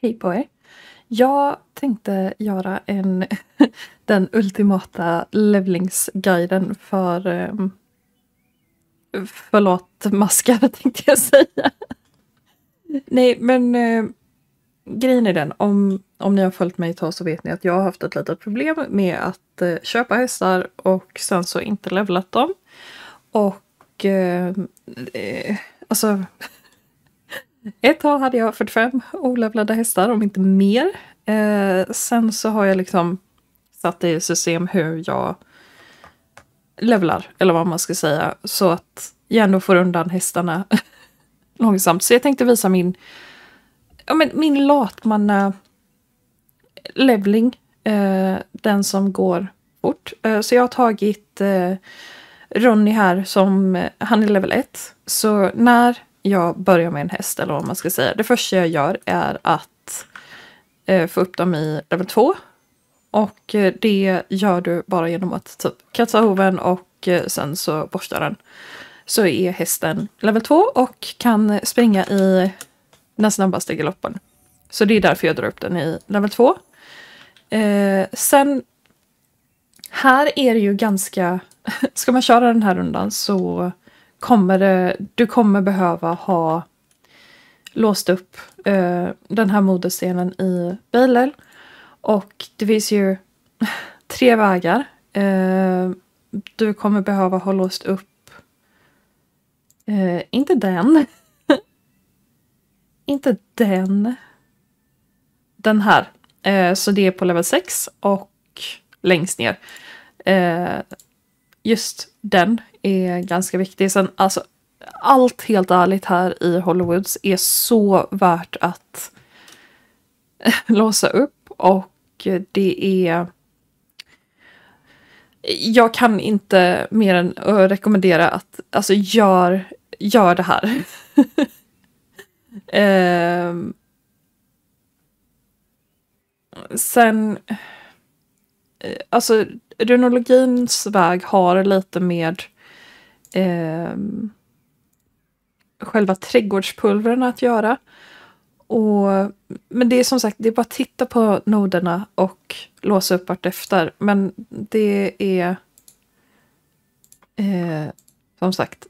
Hej på er. Jag tänkte göra den ultimata levlingsguiden för förlåt maskar tänkte jag säga. Nej men grejen är den, om ni har följt mig ett tag så vet ni att jag har haft ett litet problem med att köpa hästar och sen så inte levlat dem. Och alltså ett tag hade jag 45 olevlade hästar, om inte mer. Sen så har jag liksom satt i system hur jag levlar, eller vad man ska säga, så att jag ändå får undan hästarna långsamt. Så jag tänkte visa min latmanna levling, den som går fort. Så jag har tagit Ronny här som, han är level 1. Så när jag börjar med en häst, eller vad man ska säga, det första jag gör är att få upp dem i level 2. Och det gör du bara genom att typ kratsa hoven och sen så borstar den. Så är hästen level 2 och kan springa i den snabbaste galoppen. Så det är därför jag drar upp den i level 2. Sen här är det ju ganska, ska man köra den här rundan så du kommer behöva ha låst upp den här moderstenen i Beilel. Och det finns ju 3 vägar. Du kommer behöva ha låst upp inte den. Inte den. Den här. Så det är på level 6 och längst ner. Just den är ganska viktig. Sen, alltså, allt helt ärligt här i Hollywoods är så värt att låsa upp. Och det är... Jag kan inte mer än rekommendera att alltså gör det här. Sen alltså runologins väg har lite med själva trädgårdspulvren att göra. Men det är som sagt, det är bara att titta på noderna och låsa upp vart efter. Men det är som sagt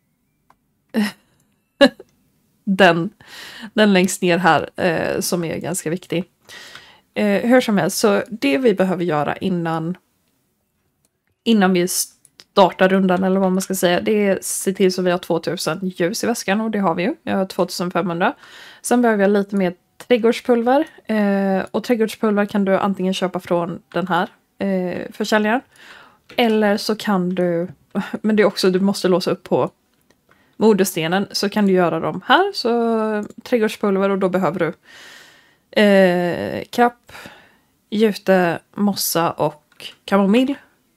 den längst ner här som är ganska viktig. Hur som helst, så det vi behöver göra innan vi startar rundan, eller vad man ska säga, det är se till så vi har 2000 ljus i väskan, och det har vi ju. Jag har 2500. Sen behöver jag lite mer trädgårdspulver. Och trädgårdspulver kan du antingen köpa från den här försäljaren. Eller så kan du, men det är också, du måste låsa upp på moderstenen, så kan du göra dem här. Så trädgårdspulver, och då behöver du krapp, jute, mossa och kamomill.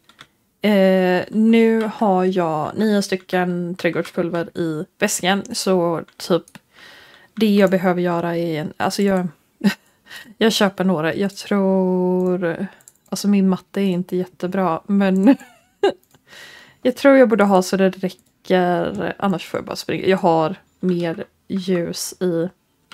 Nu har jag 9 stycken trädgårdspulver i väskan, så typ det jag behöver göra är alltså jag köper några. Jag tror, alltså min matte är inte jättebra, men jag tror jag borde ha så det räcker, annars får jag bara springa. Jag har mer ljus i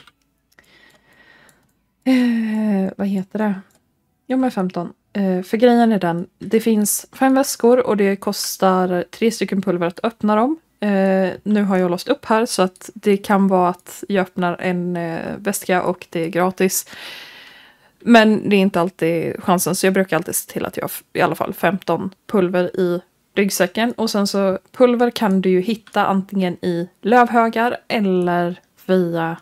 vad heter det? Jo, men 15. För grejen är den, det finns 5 väskor och det kostar 3 stycken pulver att öppna dem. Nu har jag låst upp här, så att det kan vara att jag öppnar en väska och det är gratis. Men det är inte alltid chansen, så jag brukar alltid se till att jag har i alla fall 15 pulver i ryggsäcken. Och sen så pulver kan du ju hitta antingen i lövhögar eller via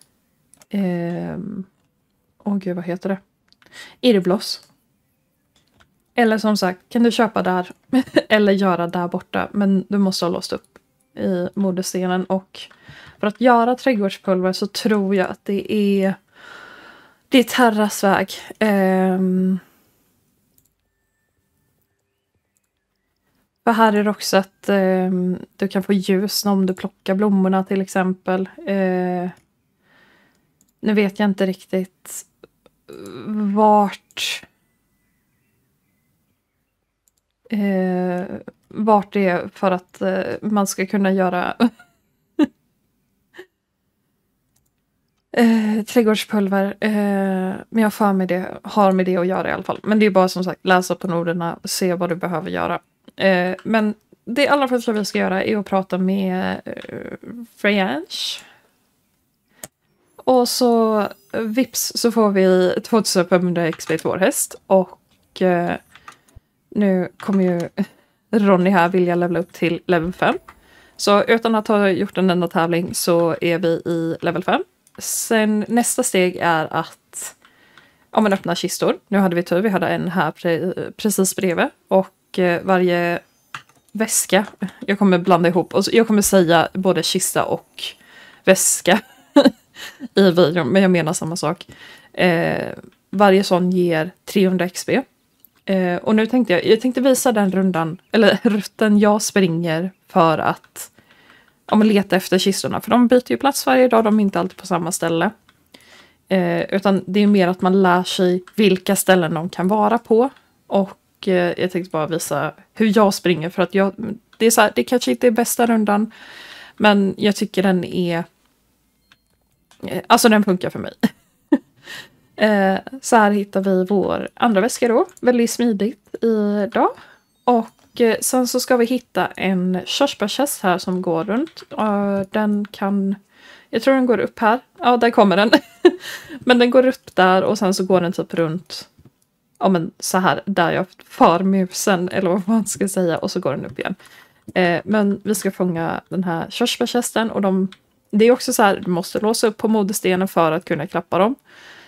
gud, vad heter det? Irrbloss. Eller som sagt, kan du köpa där eller göra där borta, men du måste ha låst upp i moderstenen. Och för att göra trädgårdspulver så tror jag att det är Terras väg. För här är det också att du kan få ljus om du plockar blommorna till exempel. Nu vet jag inte riktigt vart det är för att man ska kunna göra Trädgårdspulver. Men jag har med det att göra i alla fall. Men det är bara som sagt läsa på noderna och se vad du behöver göra. Men det allra första vi ska göra är att prata med Freyange. Och så vips så får vi 2500 XP till vår häst. Och nu kommer ju Ronny här vilja levela upp till level 5. Så utan att ha gjort en enda tävling så är vi i level 5. Sen nästa steg är att öppna kistor. Nu hade vi tur, vi hade en här precis bredvid. Och varje väska, jag kommer blanda ihop, och jag kommer säga både kista och väska i videon, men jag menar samma sak. Varje sån ger 300 XP. Och nu tänkte jag tänkte visa den rundan, eller rutten jag springer för att leta efter kistorna. För de byter ju plats varje dag, de är inte alltid på samma ställe. Utan det är mer att man lär sig vilka ställen de kan vara på. Och jag tänkte bara visa hur jag springer, för att det är så här, det kanske inte är bästa rundan, men jag tycker den är, alltså den funkar för mig. Så här hittar vi vår andra väska då, väldigt smidigt idag. Och sen så ska vi hitta en körsbärshäst här som går runt. Den kan, jag tror den går upp här. Ja, där kommer den. Men den går upp där och sen så går den typ runt, så här där jag för musen, eller vad man ska säga, och så går den upp igen. Men vi ska fånga den här körsbärshästen, och det är också så här, du måste låsa upp på moderstenen för att kunna klappa dem.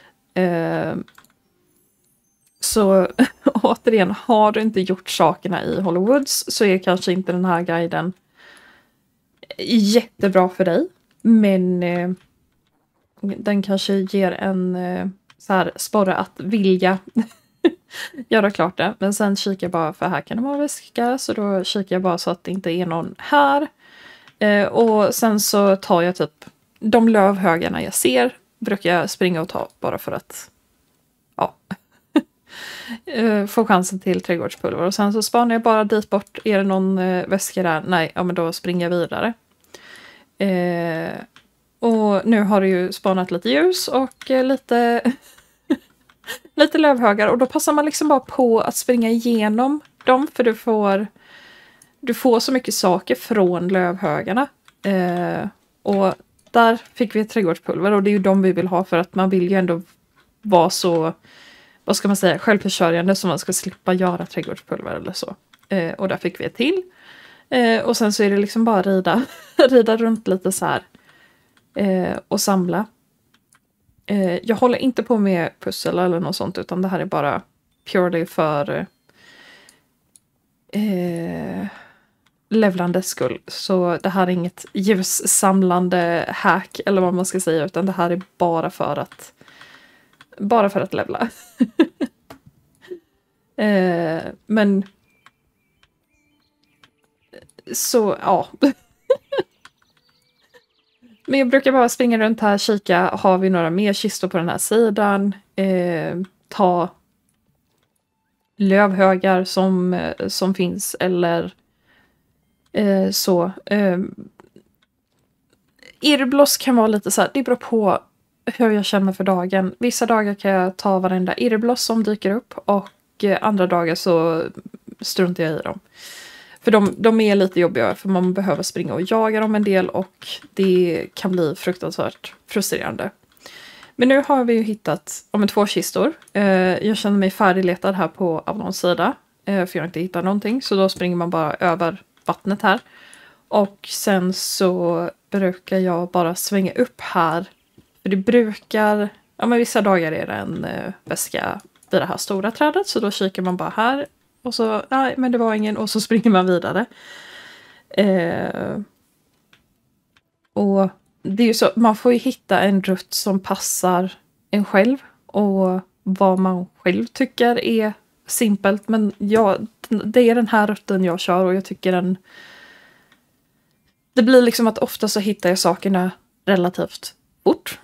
Så återigen, har du inte gjort sakerna i Hollowoods så är kanske inte den här guiden jättebra för dig. Men den kanske ger en så här sporre att vilja göra klart det. Men sen kikar jag bara, för här kan det vara väska, så då kikar jag bara så att det inte är någon här. Och sen så tar jag typ de lövhögarna jag ser, brukar jag springa och ta bara för att få chansen till trädgårdspulver. Och sen så spanar jag bara dit bort. Är det någon väska där? Nej, men då springer jag vidare. Och nu har det ju spanat lite ljus och lite lite lövhögar. Och då passar man liksom bara på att springa igenom dem, för du får så mycket saker från lövhögarna. Och där fick vi ett trädgårdspulver, och det är ju de vi vill ha, för att man vill ju ändå vara så, vad ska man säga, självförsörjande, så man ska slippa göra trädgårdspulver eller så. Och där fick vi ett till. Och sen så är det liksom bara rida runt lite så här. Och samla. Jag håller inte på med pussel eller något sånt, utan det här är bara purely för levlandes skull. Så det här är inget ljussamlande hack eller vad man ska säga, utan det här är bara för att levla. Men så, ja. Men jag brukar bara springa runt här, kika, har vi några mer kistor på den här sidan? Ta lövhögar som finns, eller så. Irrbloss kan vara lite så här, det beror på hur jag känner för dagen. Vissa dagar kan jag ta varenda irrbloss som dyker upp, och andra dagar så struntar jag i dem. För de är lite jobbiga, för man behöver springa och jaga dem en del, och det kan bli fruktansvärt frustrerande. Men nu har vi ju hittat 2 kistor. Jag känner mig färdigletad här på Avalons sida, för jag har inte hittat någonting. Så då springer man bara över vattnet här. Och sen så brukar jag bara svänga upp här. För det brukar, vissa dagar är det en väska vid det här stora trädet, så då kikar man bara här. Och så, nej, men det var ingen. Och så springer man vidare. Och det är ju så, man får ju hitta en rutt som passar en själv. Och vad man själv tycker är simpelt. Men det är den här rutten jag kör, och jag tycker det blir liksom att ofta så hittar jag sakerna relativt fort.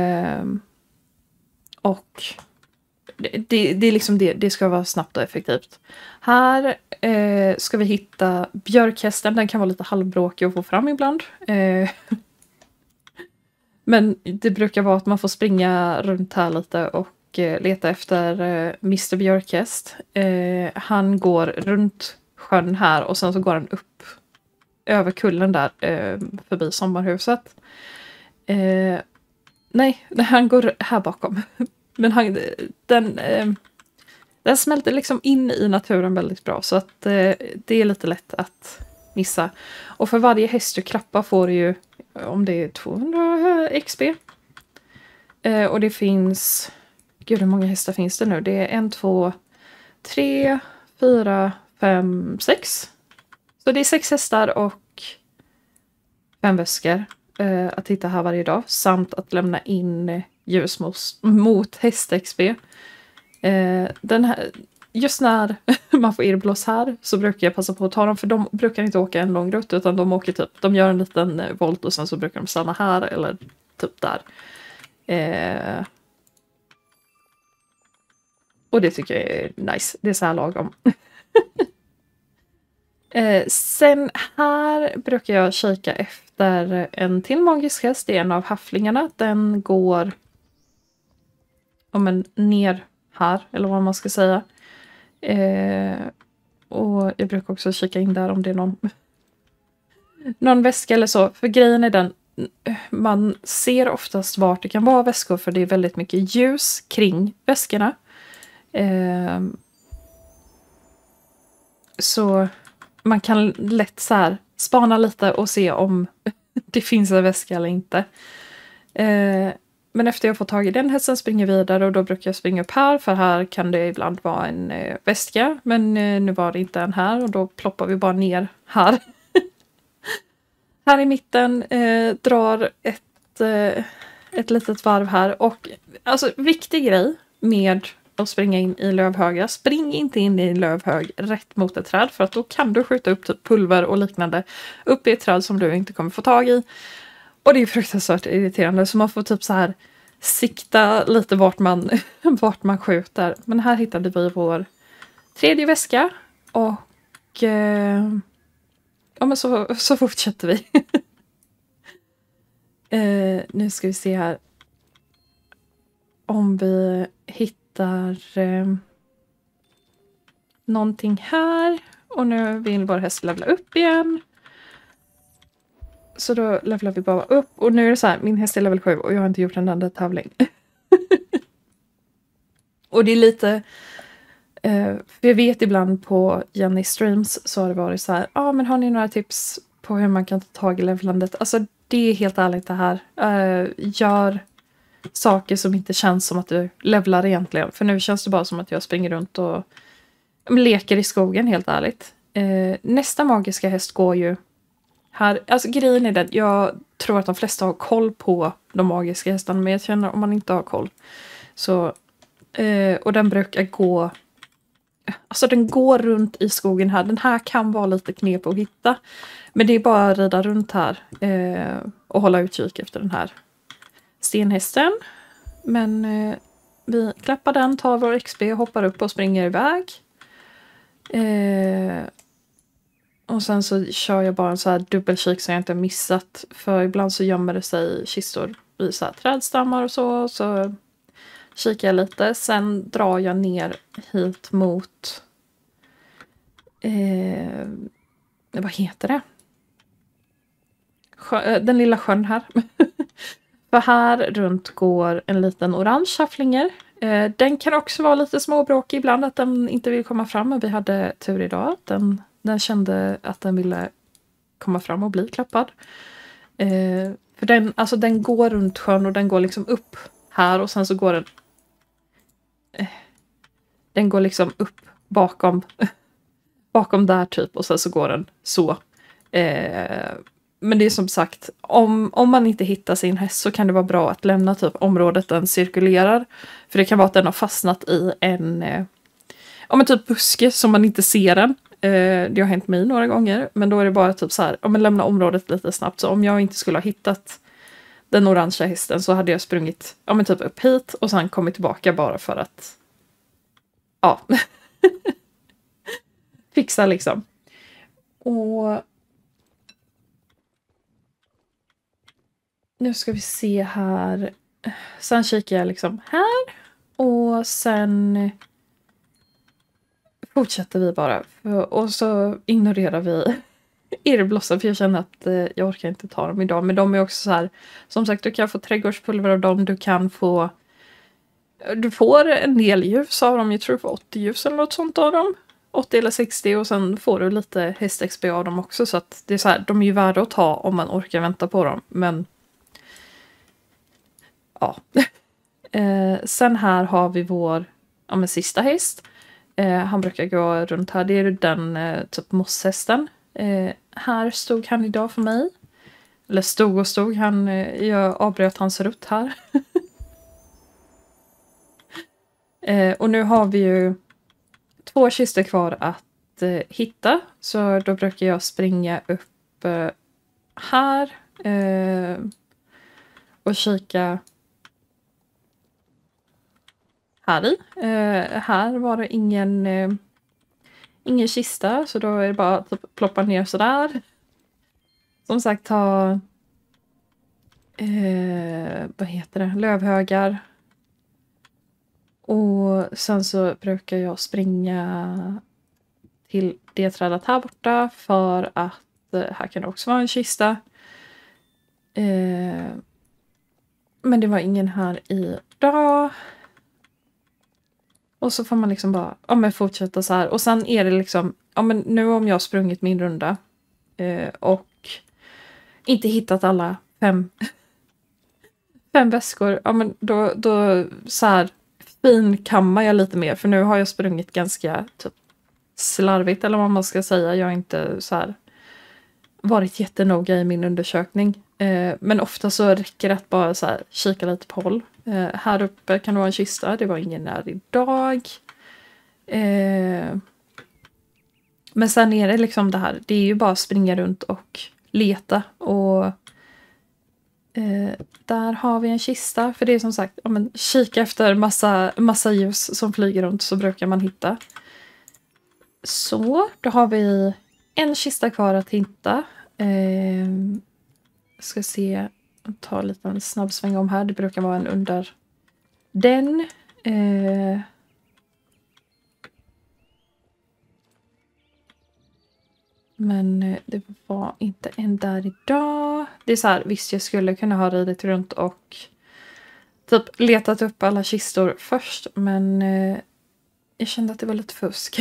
Och det är liksom det ska vara snabbt och effektivt. Här ska vi hitta björkhästen. Den kan vara lite halvbråkig att få fram ibland. Men det brukar vara att man får springa runt här lite och leta efter Mr. Björkhäst. Han går runt sjön här och sen så går han upp över kullen där förbi sommarhuset. Nej, han går här bakom. Men den smälter liksom in i naturen väldigt bra så att det är lite lätt att missa. Och för varje häst du klappar får du ju, om det är 200 XP. Och det finns, gud hur många hästar finns det nu? Det är 1, 2, 3, 4, 5, 6. Så det är 6 hästar och 5 väskor att hitta här varje dag. Samt att lämna in ljus mot häst-XP. Den här, just när man får irrblås här så brukar jag passa på att ta dem. För de brukar inte åka en lång rutt utan de åker typ, de gör en liten volt och sen så brukar de stanna här eller typ där. Och det tycker jag är nice. Det är så här lagom. Sen här brukar jag kika efter en till magisk häst. Det är en av hafflingarna. Den går ner här, eller vad man ska säga. Och jag brukar också kika in där om det är någon väska eller så. För grejen är den, man ser oftast vart det kan vara väskor för det är väldigt mycket ljus kring väskorna. Så man kan lätt så här spana lite och se om det finns en väska eller inte. Men efter jag får tag i den hästen springer jag vidare och då brukar jag springa upp här för här kan det ibland vara en väska. Men nu var det inte en här och då ploppar vi bara ner här. Här i mitten drar ett litet varv här och alltså viktig grej med att springa in i lövhögar. Spring inte in i en lövhög rätt mot ett träd för att då kan du skjuta upp typ pulver och liknande upp i ett träd som du inte kommer få tag i. Och det är fruktansvärt irriterande så man får typ så här sikta lite vart man skjuter. Men här hittade vi vår tredje väska och ja men så fortsätter vi. Nu ska vi se här om vi hittar någonting här. Och nu vill vår häst levla upp igen. Så då levlar vi bara upp. Och nu är det så här, min häst är level 7 och jag har inte gjort en enda tävling. Och det är lite... för jag vet ibland på Jenny Streams så har det varit så här, men har ni några tips på hur man kan ta tag i levlandet? Alltså det är helt ärligt det här. Gör saker som inte känns som att du levlar egentligen. För nu känns det bara som att jag springer runt och leker i skogen helt ärligt. Nästa magiska häst går ju här. Alltså grejen är den, jag tror att de flesta har koll på de magiska hästarna. Men jag känner om man inte har koll. Så, och den brukar gå... Alltså den går runt i skogen här. Den här kan vara lite knep att hitta. Men det är bara att rida runt här. Och hålla utkik efter den här stenhästen. Men vi klappar den, tar vår XP, hoppar upp och springer iväg. Och sen så kör jag bara en så här dubbelkik så jag inte missat. För ibland så gömmer det sig kistor i så här trädstammar och så. Så kikar jag lite. Sen drar jag ner hit mot... vad heter det? Den lilla sjön här. För här runt går en liten orange hafflinger. Den kan också vara lite småbråkig ibland att den inte vill komma fram. Men vi hade tur idag. Den kände att den ville komma fram och bli klappad. För den går runt sjön och den går liksom upp här. Och sen så går den går liksom upp bakom där typ. Och sen så går den så. Men det är som sagt, om man inte hittar sin häst så kan det vara bra att lämna typ området den cirkulerar. För det kan vara att den har fastnat i en typ buske som man inte ser den. Det har hänt mig några gånger. Men då är det bara typ så här, lämna området lite snabbt. Så om jag inte skulle ha hittat den orangea hästen så hade jag sprungit typ upp hit och sen kommit tillbaka bara för att fixa liksom. Och Nu ska vi se här. Sen kikar jag liksom här. Och sen fortsätter vi bara. Och så ignorerar vi irrblossar. För jag känner att jag orkar inte ta dem idag. Men de är också så här. Som sagt, du kan få trädgårdspulver av dem. Du får en del ljus av dem. Jag tror du får 80 ljus eller något sånt av dem. 80 eller 60. Och sen får du lite häst-XP av dem också. Så att det är så här. De är ju värda att ta om man orkar vänta på dem. Men ja. Sen här har vi vår sista häst. Han brukar gå runt här. Det är den typ mosshästen. Här stod han idag för mig. Eller stod. Jag avbröt hans rutt här. Och nu har vi ju 2 kistor kvar att hitta. Så då brukar jag springa upp här. Och kika här i. Här var det ingen kista. Så då är det bara att typ ploppa ner sådär. Som sagt ha vad heter det? Lövhögar. Och sen så brukar jag springa till det trädet här borta. För att här kan det också vara en kista. Men det var ingen här idag. Och så får man liksom bara fortsätta så här. Och sen är det liksom, nu om jag har sprungit min runda och inte hittat alla 5 väskor. Ja, men då så här finkammar jag lite mer. För nu har jag sprungit ganska typ slarvigt eller vad man ska säga. Jag har inte så här varit jättenoga i min undersökning. Men ofta så räcker det att bara så här kika lite på håll. Här uppe kan det vara en kista. Det var ingen där idag. Men sen är det liksom det här. Det är ju bara att springa runt och leta. Och där har vi en kista. För det är som sagt, kika efter massa ljus som flyger runt så brukar man hitta. Så, då har vi en kista kvar att hitta. Ska se, ta lite en snabb sväng om här. Det brukar vara en under den. Men det var inte en där idag. Det är så här, visst jag skulle kunna ha ridit runt och typ letat upp alla kistor först. Men jag kände att det var lite fusk.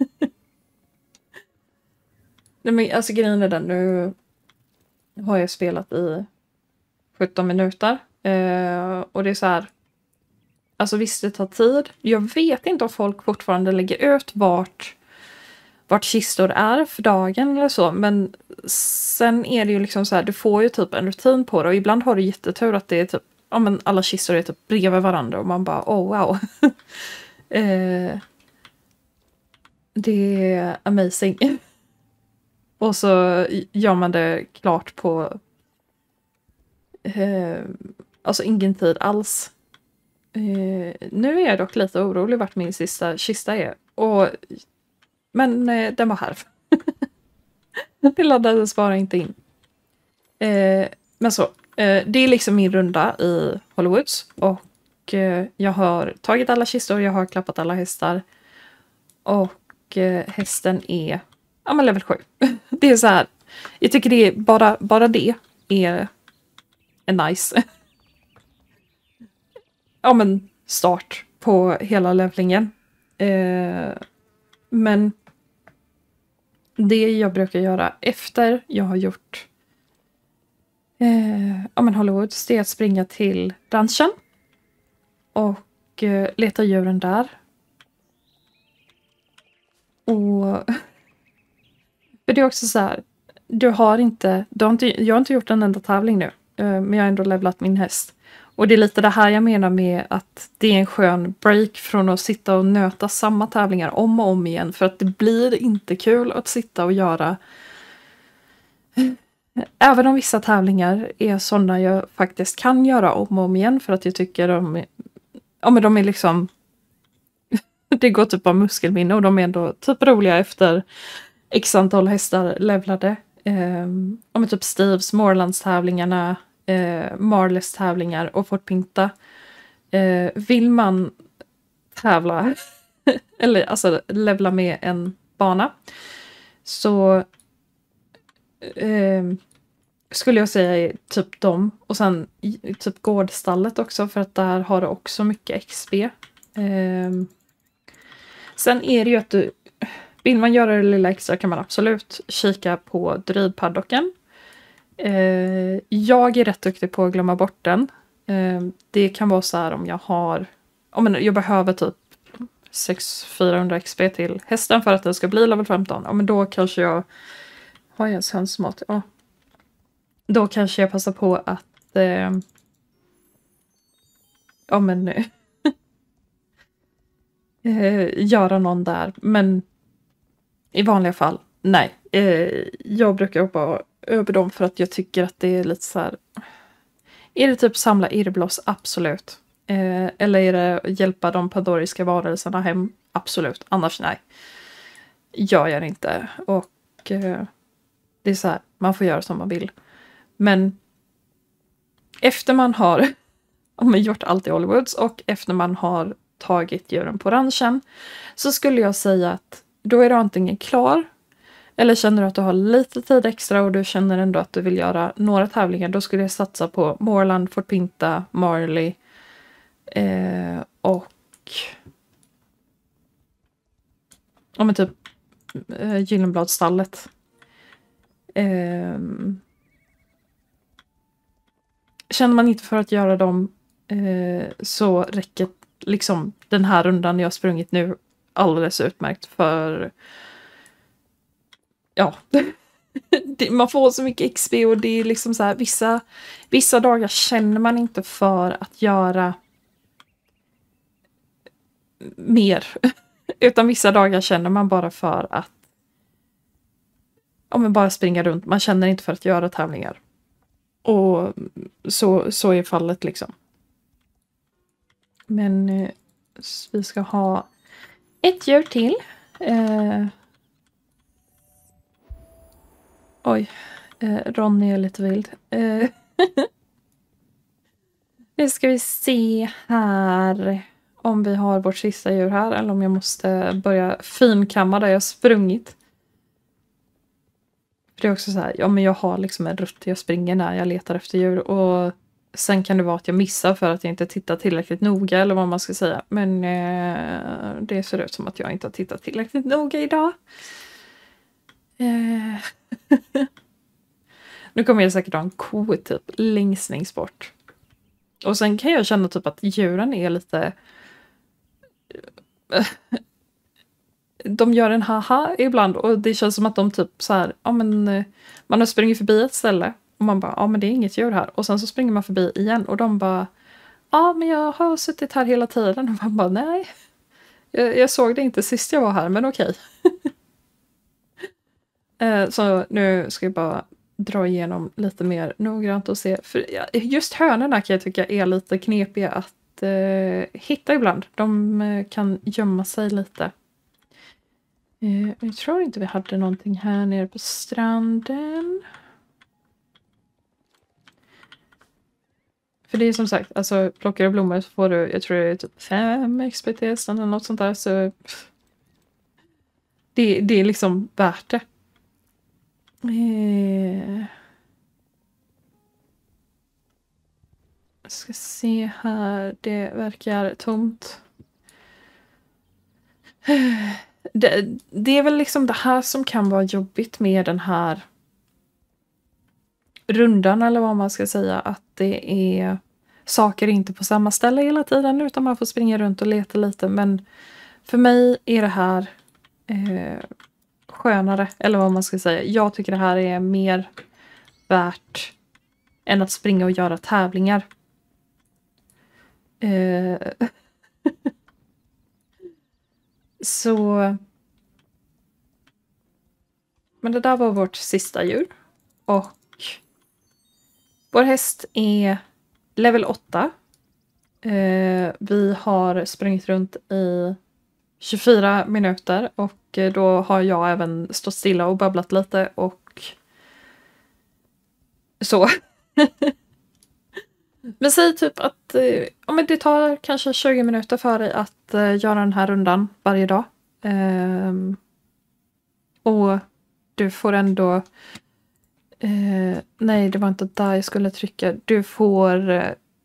Nej, men alltså grejen är den, nu har jag spelat i 17 minuter. Och det är så här, alltså visst det tar tid. Jag vet inte om folk fortfarande lägger ut vart kistor är för dagen eller så. Men sen är det ju liksom så här, du får ju typ en rutin på det. Och ibland har du jättetur att det är typ, alla kistor är typ bredvid varandra. Och man bara, oh wow. Det är amazing. Och så gör man det klart på alltså ingen tid alls. Nu är jag dock lite orolig vart min sista kista är. Men den var här. Det laddades bara inte in. Men så. Det är liksom min runda i Hollywoods. Och jag har tagit alla kistor. Jag har klappat alla hästar. Och hästen är level 7. Det är så här. Jag tycker det är bara det är nice. Start på hela levlingen. Men det jag brukar göra efter jag har gjort Hollywoods, det är att springa till ranchen och leta djuren där. Och för det är också så här, jag har inte gjort en enda tävling nu, men jag har ändå levlat min häst. Och det är lite det här jag menar med att det är en skön break från att sitta och nöta samma tävlingar om och om igen. För att det blir inte kul att sitta och göra. Även om vissa tävlingar är sådana jag faktiskt kan göra om och om igen. För att jag tycker de är liksom. Det går typ av muskelminne och de är ändå typ roliga efter x antal hästar levlade. Typ Steves Morelands-tävlingarna. Marleys tävlingar och Fort Pinta. Vill man tävla eller alltså levla med en bana så skulle jag säga typ dem. Och sen typ gårdstallet också, för att där har du också mycket XP. Sen är det ju att vill man göra det lilla extra kan man absolut kika på druidpaddocken. Jag är rätt duktig på att glömma bort den. Det kan vara så här om jag behöver typ 400 XP till hästen för att den ska bli level 15. Ja, men då kanske jag har jag ens hönsmat. Ja. Då kanske jag passar på att göra någon där. Men i vanliga fall, nej. Jag brukar hoppa över dem för att jag tycker att det är lite så här. Är det typ samla irrbloss? Absolut. Eller är det hjälpa de pandoriska varelserna hem? Absolut. Annars nej. Jag gör inte. Och det är så här, man får göra som man vill. Men efter man har gjort allt i Hollywoods och efter man har tagit djuren på ranchen så skulle jag säga att då är du antingen klar eller känner du att du har lite tid extra och du känner ändå att du vill göra några tävlingar, då skulle jag satsa på Moorland, Fort Pinta, Marley och typ Gyllenbladstallet. Känner man inte för att göra dem så räcker liksom den här rundan jag har sprungit nu alldeles utmärkt, för ja, man får så mycket XP och det är liksom så här, vissa dagar känner man inte för att göra mer, utan vissa dagar känner man bara för att bara springa runt. Man känner inte för att göra tävlingar. Och så är fallet liksom. Men vi ska ha ett djur till. Ronny är lite vild. Nu ska vi se här om vi har vårt sista djur här eller om jag måste börja finkamma där jag sprungit. För det är också så här, men jag har liksom en rutt jag springer när jag letar efter djur och sen kan det vara att jag missar för att jag inte tittar tillräckligt noga eller vad man ska säga. Men det ser ut som att jag inte har tittat tillräckligt noga idag. Nu kommer jag säkert ha en ko typ längst bort. Och sen kan jag känna typ att djuren är lite de gör en haha ibland och det känns som att de typ så här, man har sprungit förbi ett ställe och man bara, men det är inget djur här. Och sen så springer man förbi igen och de bara, men jag har suttit här hela tiden. Och man bara, nej, jag såg det inte sist jag var här, men okej. Så nu ska jag bara dra igenom lite mer noggrant och se. För just hönorna kan jag tycka är lite knepiga att hitta ibland. De kan gömma sig lite. Jag tror inte vi hade någonting här nere på stranden. För det är som sagt, alltså plockar du blommor så får du, jag tror det är typ 5 XP eller något sånt där. Så det är liksom värt det. Jag ska se här, det verkar tomt. Det är väl liksom det här som kan vara jobbigt med den här rundan eller vad man ska säga, att det är saker inte på samma ställe hela tiden utan man får springa runt och leta lite, men för mig är det här skönare eller vad man ska säga. Jag tycker det här är mer värt än att springa och göra tävlingar. Så men det där var vårt sista djur och vår häst är level 8. Vi har sprungit runt i 24 minuter och då har jag även stått stilla och babblat lite och så. Men säg typ att ja, men det tar kanske 20 minuter för dig att göra den här rundan varje dag. Och du får ändå... nej, det var inte där jag skulle trycka. Du får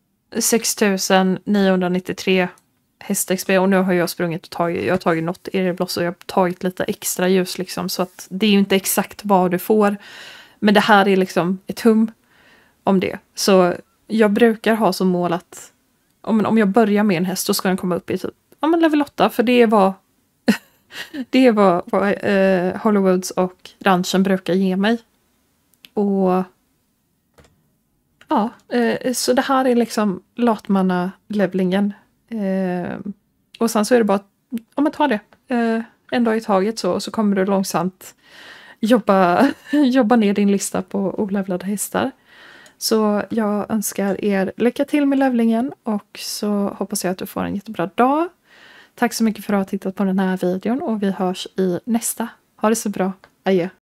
6993 häst-XP och nu har jag sprungit och jag har tagit något Erebloss och jag har tagit lite extra ljus liksom, så att det är ju inte exakt vad du får. Men det här är liksom ett hum om det. Så jag brukar ha som mål att om jag börjar med en häst, då ska den komma upp i typ level 8, för det är vad det är vad Hollowwoods och ranchen brukar ge mig. Och ja, så det här är liksom latmanna-levlingen. Och sen så är det bara att ta det en dag i taget, så kommer du långsamt jobba ner din lista på olevlade hästar. Så jag önskar er lycka till med levlingen och så hoppas jag att du får en jättebra dag. Tack så mycket för att du har tittat på den här videon och vi hörs i nästa. Ha det så bra. Adjö.